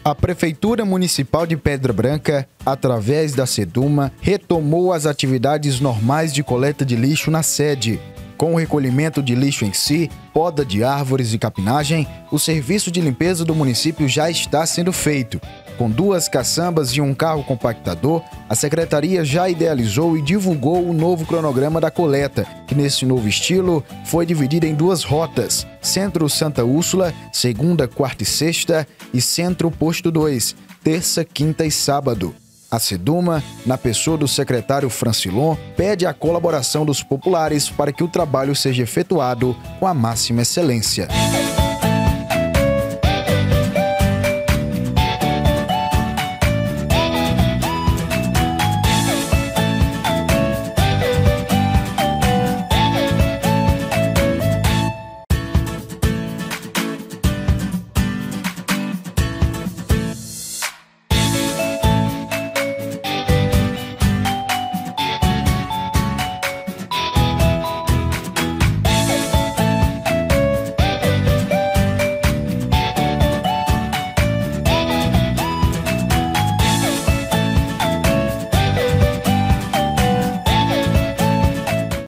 A Prefeitura Municipal de Pedra Branca, através da SEDUMA, retomou as atividades normais de coleta de lixo na sede. Com o recolhimento de lixo em si, poda de árvores e capinagem, o serviço de limpeza do município já está sendo feito. Com 2 caçambas e um carro compactador, a Secretaria já idealizou e divulgou o novo cronograma da coleta, que nesse novo estilo foi dividido em 2 rotas: Centro Santa Úrsula, segunda, quarta e sexta, e Centro Posto 2, terça, quinta e sábado. A SEDUMA, na pessoa do secretário Francilon, pede a colaboração dos populares para que o trabalho seja efetuado com a máxima excelência.